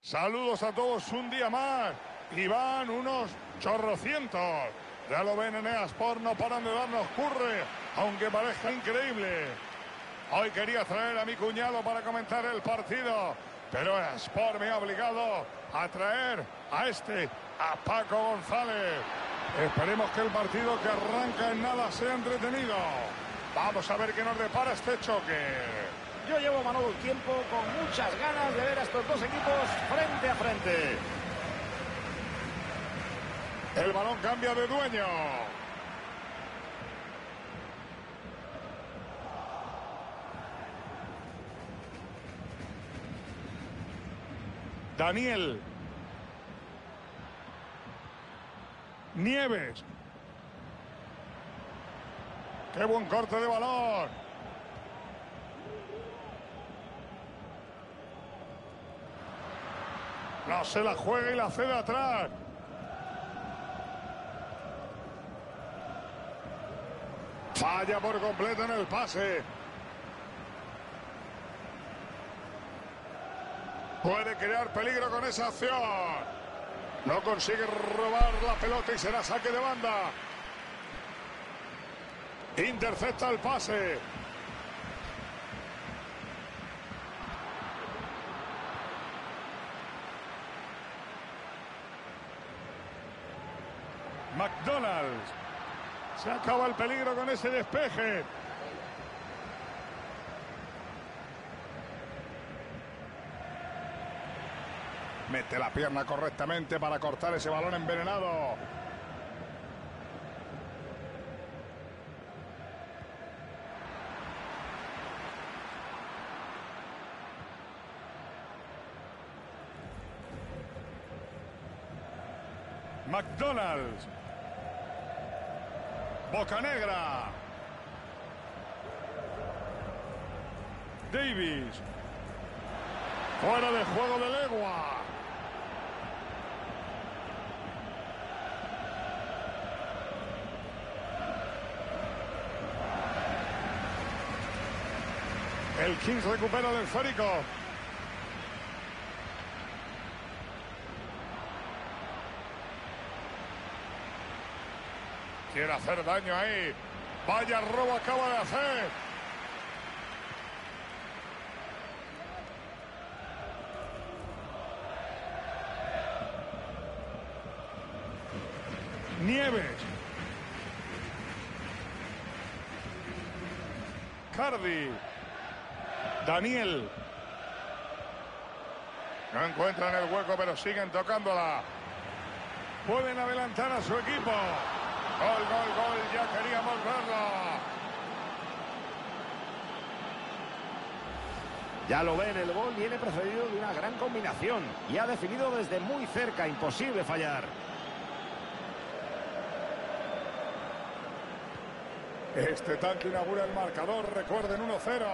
Saludos a todos un día más. Y van unos chorrocientos. Ya lo ven en Sport, no paran de darnos curre, aunque parezca increíble. Hoy quería traer a mi cuñado para comentar el partido, pero Sport me ha obligado a traer a Paco González. Esperemos que el partido que arranca en nada sea entretenido. Vamos a ver qué nos depara este choque. Yo llevo, Manolo, el tiempo con muchas ganas de ver a estos dos equipos frente a frente. El balón cambia de dueño. Daniel. Nieves. ¡Qué buen corte de balón! No se la juega y la cede atrás. Falla por completo en el pase. Puede crear peligro con esa acción. No consigue robar la pelota y será saque de banda. Intercepta el pase. McDonald's. Se acaba el peligro con ese despeje. Mete la pierna correctamente para cortar ese balón envenenado. McDonald's. Bocanegra. Davis. Fuera de juego de legua. El Kings recupera del esférico. Quiere hacer daño ahí. Vaya robo acaba de hacer. Nieves. Cardi. Daniel. No encuentran el hueco, pero siguen tocándola. Pueden adelantar a su equipo. Gol, gol, gol, ya queríamos verlo. Ya lo ven, el gol viene precedido de una gran combinación y ha definido desde muy cerca, imposible fallar. Este tanque inaugura el marcador, recuerden 1-0.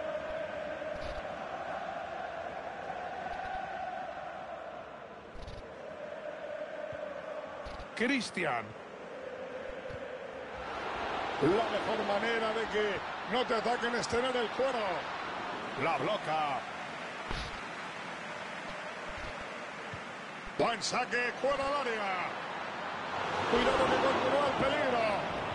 Cristian. La mejor manera de que no te ataquen es tener el cuero. La bloca. Buen saque, cuero al área. Cuidado que continúa el peligro.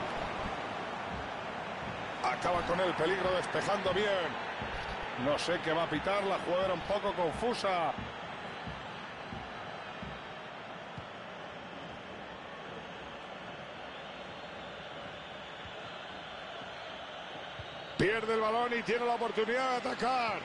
Acaba con el peligro despejando bien. No sé qué va a pitar, la jugada era un poco confusa. Pierde el balón y tiene la oportunidad de atacar.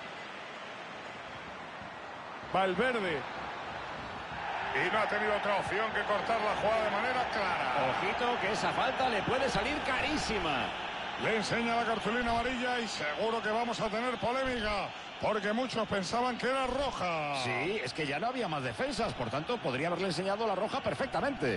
Valverde. Y no ha tenido otra opción que cortar la jugada de manera clara. Ojito que esa falta le puede salir carísima. Le enseña la cartulina amarilla y seguro que vamos a tener polémica, porque muchos pensaban que era roja. Sí, es que ya no había más defensas, por tanto podría haberle enseñado la roja perfectamente.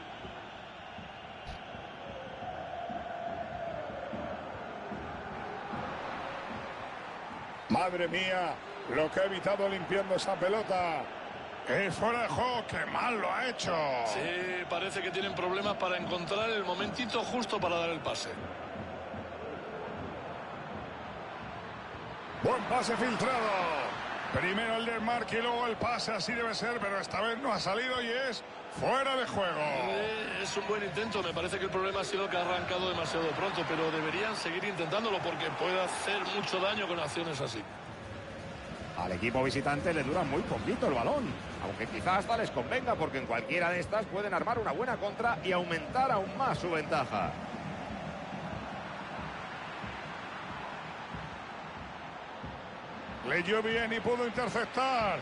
Madre mía, lo que ha evitado limpiando esa pelota. Es fuera de juego, qué mal lo ha hecho. Sí, parece que tienen problemas para encontrar el momentito justo para dar el pase. Buen pase filtrado. Primero el desmarque y luego el pase, así debe ser, pero esta vez no ha salido y es fuera de juego. Es un buen intento, me parece que el problema ha sido que ha arrancado demasiado pronto, pero deberían seguir intentándolo porque puede hacer mucho daño con acciones así. Al equipo visitante le dura muy poquito el balón, aunque quizás hasta les convenga porque en cualquiera de estas pueden armar una buena contra y aumentar aún más su ventaja. Leyó bien y pudo interceptar.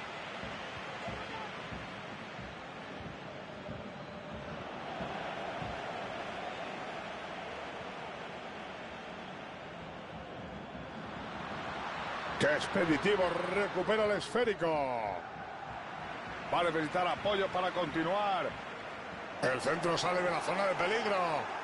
¡Qué expeditivo! Recupera el esférico. Va a necesitar apoyo para continuar. El centro sale de la zona de peligro.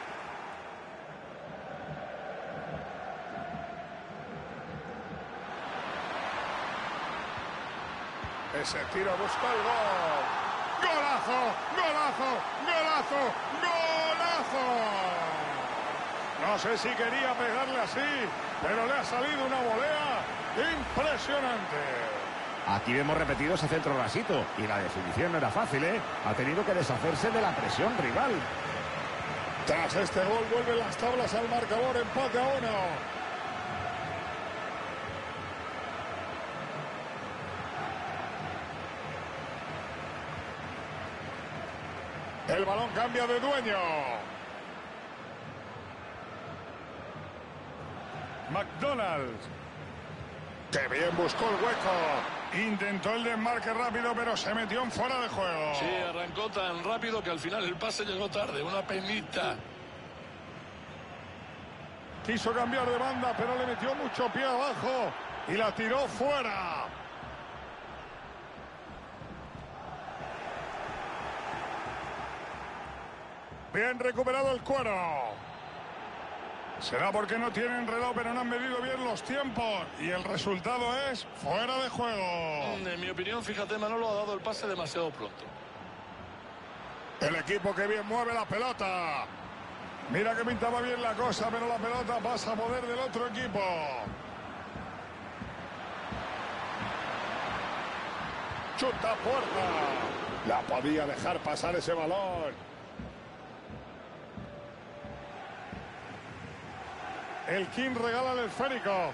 Ese tiro busca el gol. ¡Golazo! ¡Golazo! ¡Golazo! ¡Golazo! No sé si quería pegarle así, pero le ha salido una volea impresionante. Aquí vemos repetido ese centro rasito y la definición no era fácil, ¿eh? Ha tenido que deshacerse de la presión rival. Tras este gol vuelven las tablas al marcador, empate a 1. El balón cambia de dueño. McDonald's. ¡Qué bien buscó el hueco! Intentó el desmarque rápido, pero se metió en fuera de juego. Sí, arrancó tan rápido que al final el pase llegó tarde. Una penita. Quiso cambiar de banda, pero le metió mucho pie abajo y la tiró fuera. Bien recuperado el cuero. Será porque no tienen reloj, pero no han medido bien los tiempos. Y el resultado es fuera de juego. En mi opinión, fíjate, Manolo ha dado el pase demasiado pronto. El equipo que bien mueve la pelota. Mira que pintaba bien la cosa, pero la pelota pasa a poder del otro equipo. Chuta puerta. La podía dejar pasar ese balón. El King regala el esférico.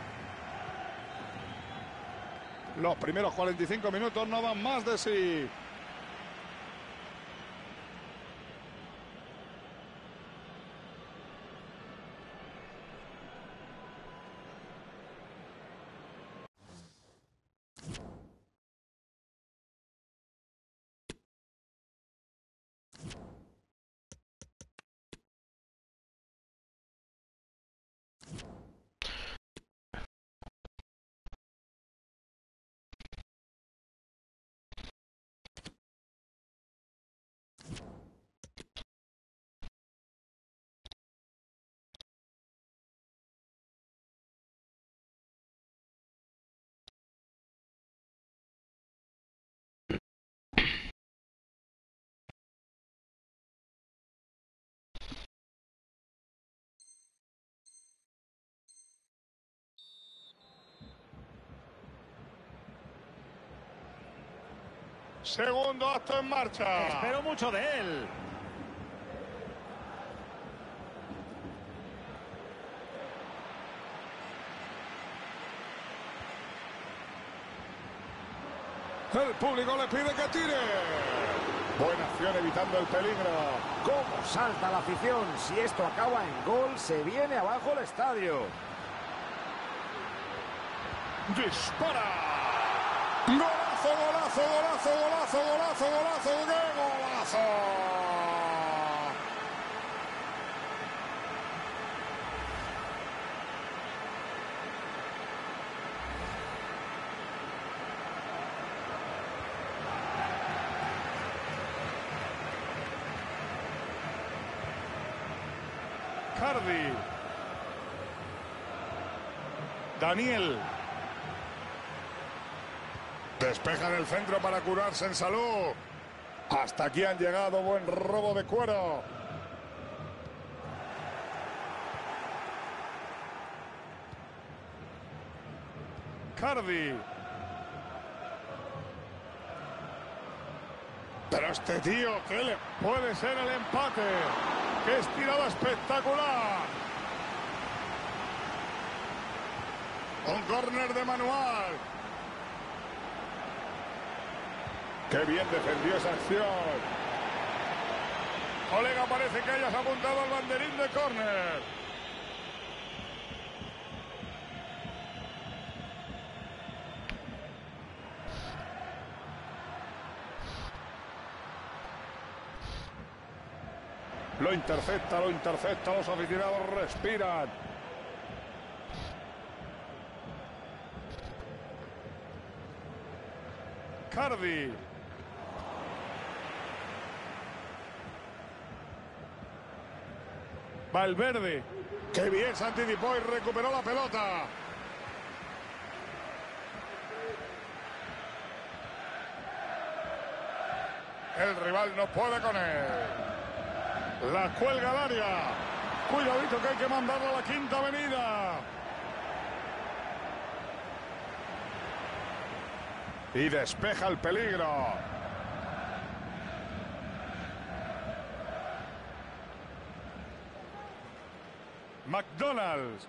Los primeros 45 minutos no dan más de sí. Segundo acto en marcha. Espero mucho de él. El público le pide que tire. Buena acción evitando el peligro. ¿Cómo salta la afición? Si esto acaba en gol, se viene abajo el estadio. Dispara. Golazo, golazo, golazo, golazo, golazo, golazo, ¡qué golazo! Cardi. Daniel. Despejan el centro para curarse en salud. Hasta aquí han llegado. Buen robo de cuero. Cardi. Pero este tío, ¿qué le puede ser el empate? ¡Qué estirada espectacular! Un córner de Manual. ¡Qué bien defendió esa acción! Colega, parece que hayas apuntado al banderín de córner. Lo intercepta, los aficionados respiran. Cardi. Valverde. ¡Qué bien se anticipó y recuperó la pelota! El rival no puede con él. La cuelga al área. Cuidadito que hay que mandarla a la Quinta Avenida. Y despeja el peligro. McDonald's.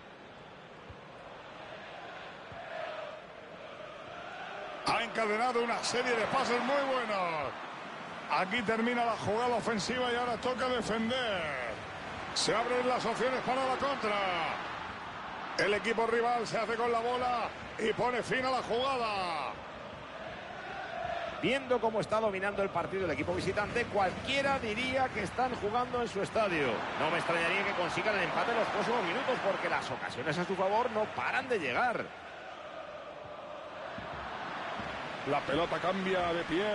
Ha encadenado una serie de pases muy buenos. Aquí termina la jugada ofensiva y ahora toca defender. Se abren las opciones para la contra. El equipo rival se hace con la bola y pone fin a la jugada. Viendo cómo está dominando el partido el equipo visitante, cualquiera diría que están jugando en su estadio. No me extrañaría que consigan el empate en los próximos minutos porque las ocasiones a su favor no paran de llegar. La pelota cambia de pie.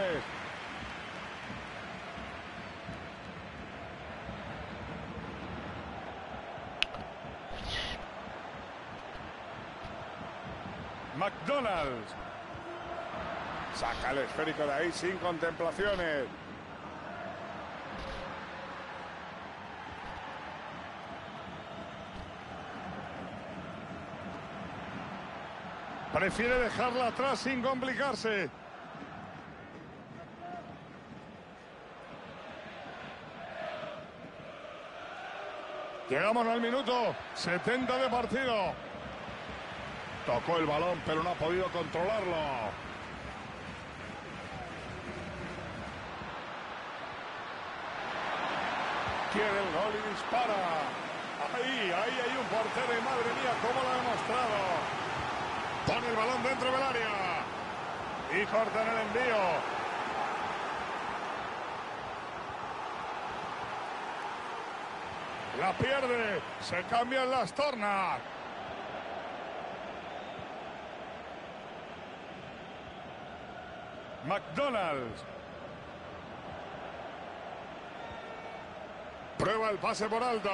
McDonald's. Saca el esférico de ahí sin contemplaciones. Prefiere dejarla atrás sin complicarse. Llegamos al minuto 70 de partido. Tocó el balón, pero no ha podido controlarlo. Quiere el gol y dispara. Ahí hay un portero y madre mía, cómo lo ha demostrado. Pone el balón dentro del área. Y cortan el envío. La pierde. Se cambian las tornas. McDonald's. Prueba el pase por alto.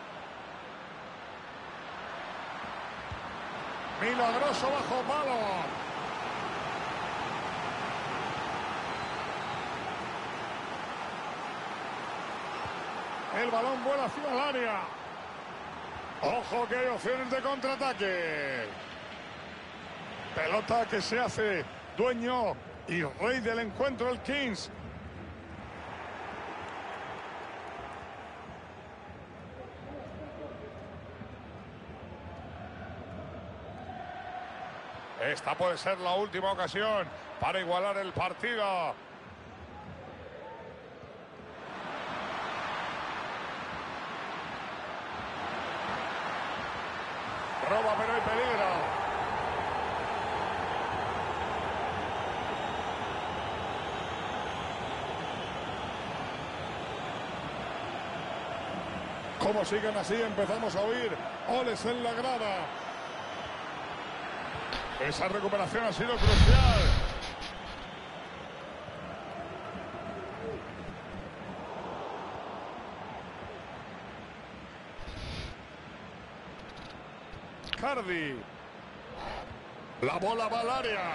Milagroso bajo palo. El balón vuela hacia el área. Ojo que hay opciones de contraataque. Pelota que se hace dueño y rey del encuentro el Kings. Esta puede ser la última ocasión para igualar el partido. Roba, pero hay peligro. Como siguen así, empezamos a oír oles en la grada. Esa recuperación ha sido crucial. Cardi. La bola va al área.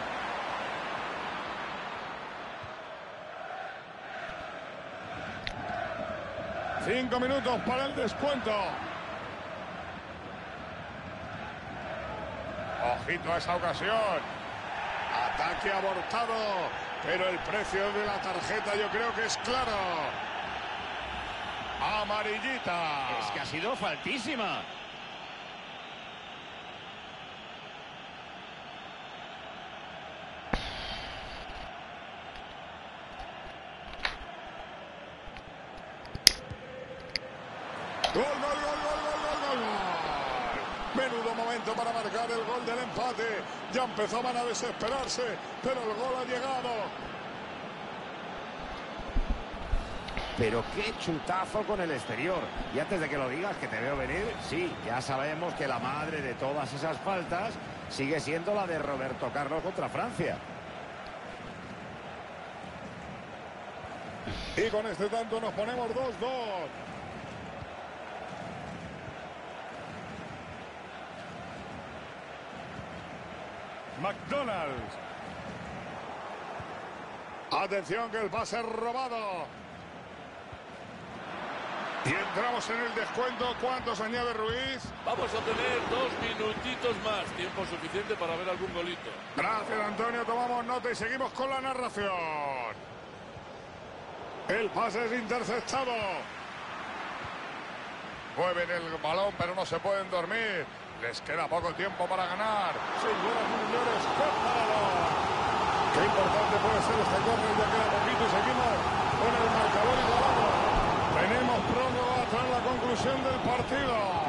Cinco minutos para el descuento. Ojito a esa ocasión. Ataque abortado Pero el precio de la tarjeta yo creo que es claro. Amarillita. Es que ha sido faltísima. ¡Gol, gol, gol, gol, gol, gol, gol! Menudo momento para marcar el gol del empate. Ya empezaban a desesperarse, pero el gol ha llegado. Pero qué chutazo con el exterior. Y antes de que lo digas, que te veo venir, sí, ya sabemos que la madre de todas esas faltas sigue siendo la de Roberto Carlos contra Francia. Y con este tanto nos ponemos 2-2. McDonald's. Atención que el pase es robado. Y entramos en el descuento. ¿Cuántos añade Ruiz? Vamos a tener 2 minutitos más. Tiempo suficiente para ver algún golito. Gracias, Antonio. Tomamos nota y seguimos con la narración. El pase es interceptado. Mueven el balón, pero no se pueden dormir. Les queda poco tiempo para ganar. Señoras y señores, ¡qué parador! Qué importante puede ser este córner, ya queda poquito y seguimos con el marcador igualado. Tenemos prórroga tras la conclusión del partido.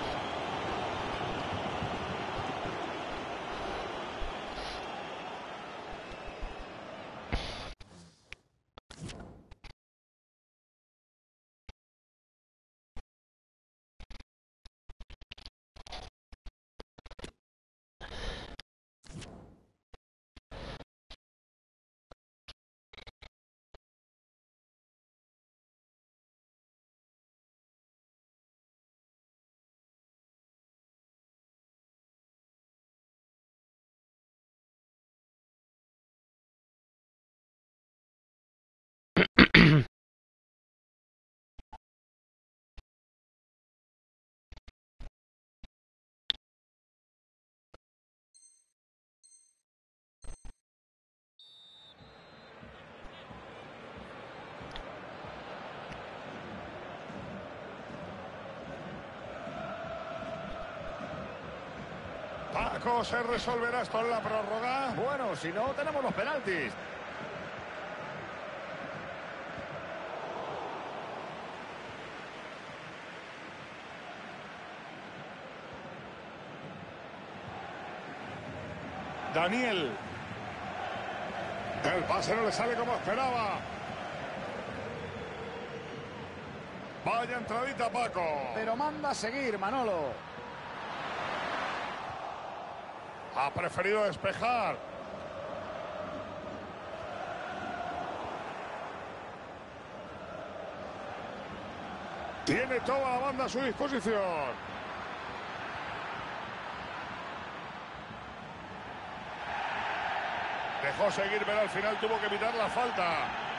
Paco, ¿se resolverá esto en la prórroga? Bueno, si no, tenemos los penaltis. Daniel. El pase no le sale como esperaba. Vaya entradita, Paco. Pero manda a seguir, Manolo. Ha preferido despejar. Tiene toda la banda a su disposición. Dejó seguir, pero al final tuvo que evitar la falta.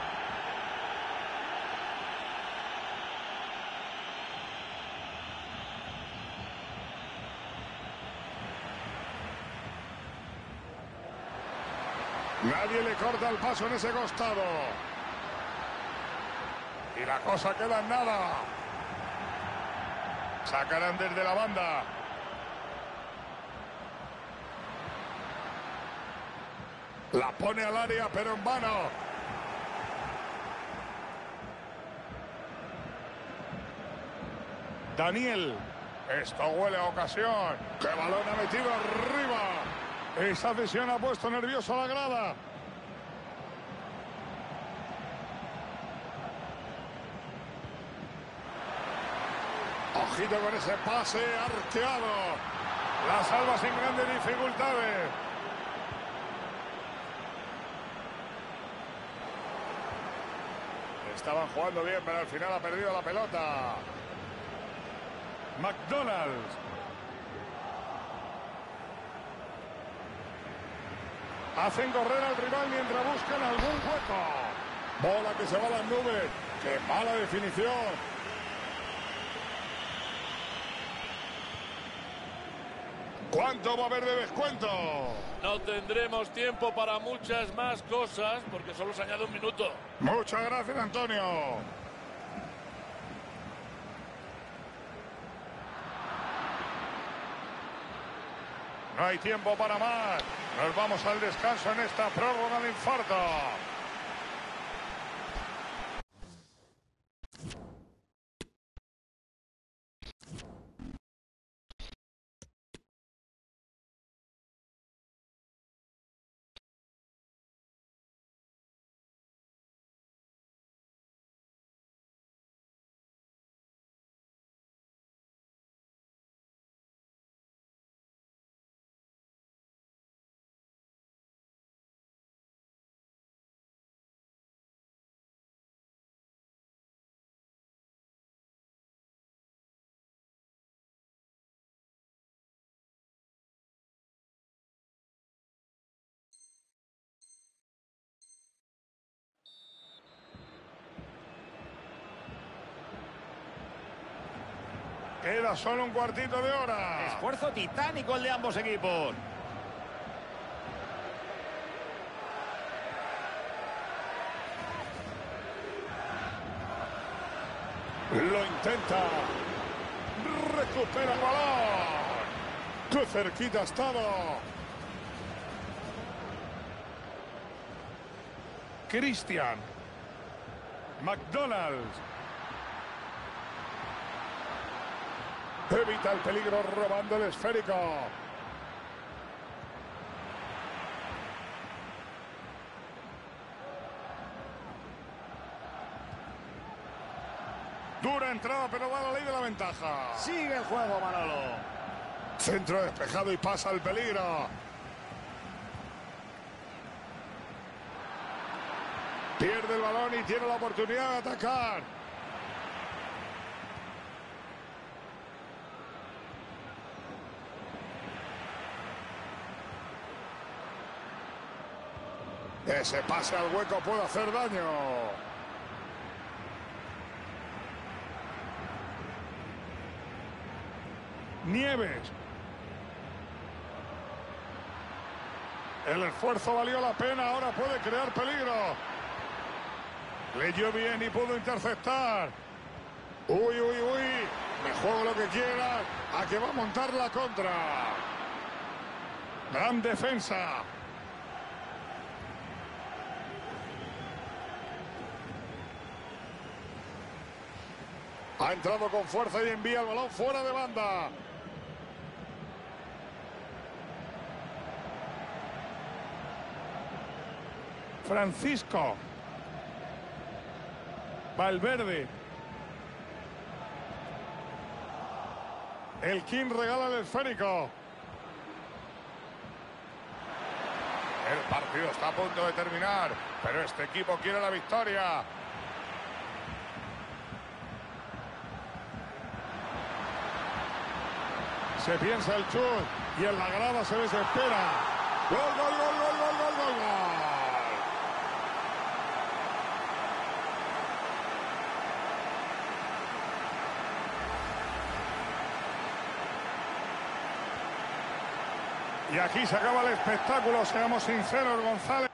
Nadie le corta el paso en ese costado. Y la cosa queda en nada. Sacarán desde la banda. La pone al área, pero en vano. Daniel. Esto huele a ocasión. ¡Qué balón ha metido arriba! Esa cesión ha puesto nervioso a la grada. Ojito con ese pase arqueado. La salva sin grandes dificultades. Estaban jugando bien, pero al final ha perdido la pelota. McDonald's. Hacen correr al rival mientras buscan algún hueco. Bola que se va a las nubes. ¡Qué mala definición! ¿Cuánto va a haber de descuento? No tendremos tiempo para muchas más cosas porque solo se añade un minuto. Muchas gracias, Antonio. No hay tiempo para más. Nos vamos al descanso en esta prórroga de infarto. Queda solo un cuartito de hora. Esfuerzo titánico el de ambos equipos. Lo intenta. Recupera el balón. ¡Qué cerquita ha estado! Cristian. McDonald's. Evita el peligro robando el esférico. Dura entrada, pero va la ley de la ventaja. Sigue el juego, Manolo. Centro despejado y pasa el peligro. Pierde el balón y tiene la oportunidad de atacar. Ese pase al hueco puede hacer daño. Nieves. El esfuerzo valió la pena, ahora puede crear peligro. Leyó bien y pudo interceptar. Uy, uy, uy. Me juego lo que quiera. A que va a montar la contra. Gran defensa. Ha entrado con fuerza y envía el balón fuera de banda. Francisco. Valverde. El King regala el esférico. El partido está a punto de terminar, pero este equipo quiere la victoria. Se piensa el chut y en la grada se desespera. ¡Gol, gol, gol, gol, gol, gol, gol, gol! Y aquí se acaba el espectáculo, seamos sinceros, González.